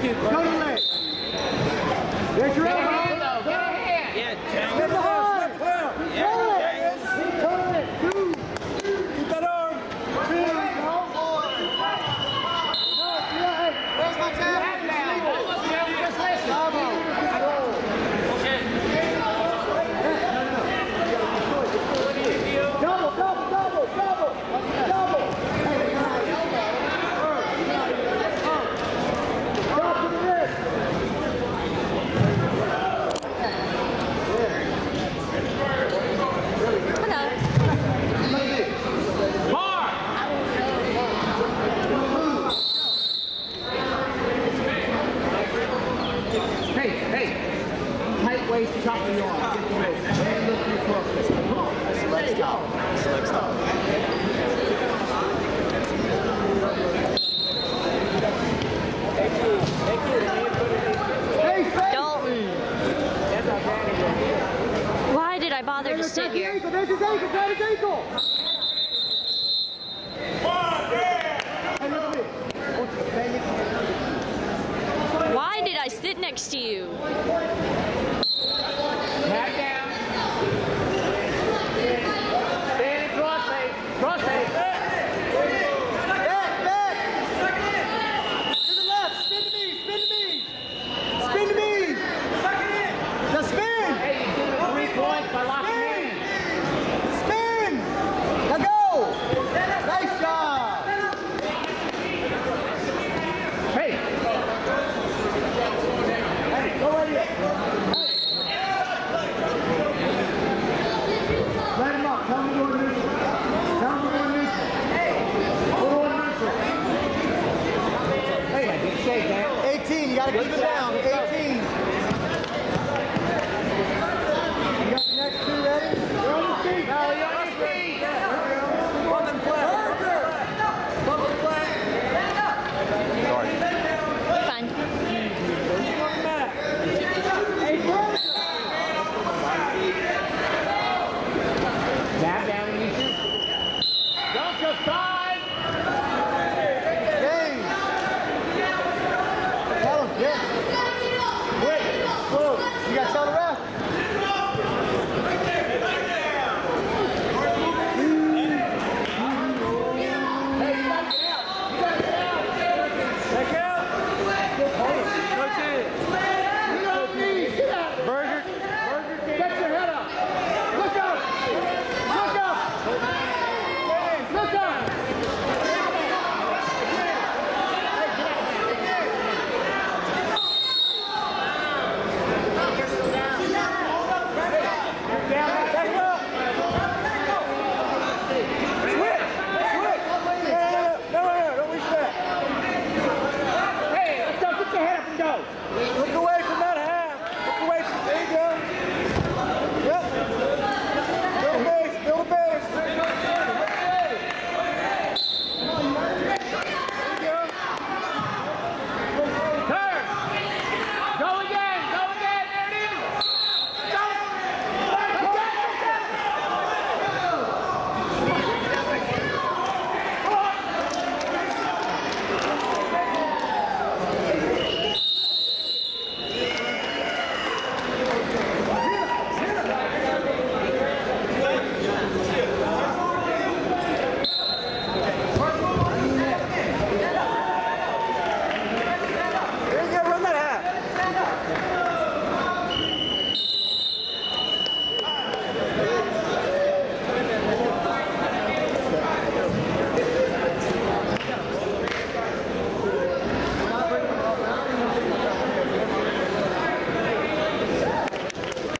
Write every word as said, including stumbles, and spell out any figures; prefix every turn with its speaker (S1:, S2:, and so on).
S1: you.
S2: Go to the leg. There's your elbow.
S1: Get a hand.
S3: Yeah, James.
S2: Get the hard.
S3: Yeah,
S2: Turn it. Two. Keep that arm. Three.
S1: Where's my tap? Just listen.
S2: Double, double, double, double, double. Drop to the wrist.
S1: Bar. Hey, hey. Tight waist, chop in your arm. Get the wrist. And lift your foot. Come on. There you go.
S3: Select stop.
S4: Dalton. Why did I bother to sit here?
S2: There's his ankle, there's his ankle.
S4: Why did I sit next to you?
S1: Back down. Stand in cross face. Cross face.
S2: Back, back. To the left, spin to me, spin to me. Spin to me. Just spin.
S1: Hey, you give it three points by locking in.
S2: Spin. Now go. Nice job.
S1: Hey.
S2: Hey, go right here. Light him up. Tell him to go to neutral. Tell him to go to neutral. Go to neutral.
S1: Hey, I did shake, man.
S2: eighteen, you gotta keep it down.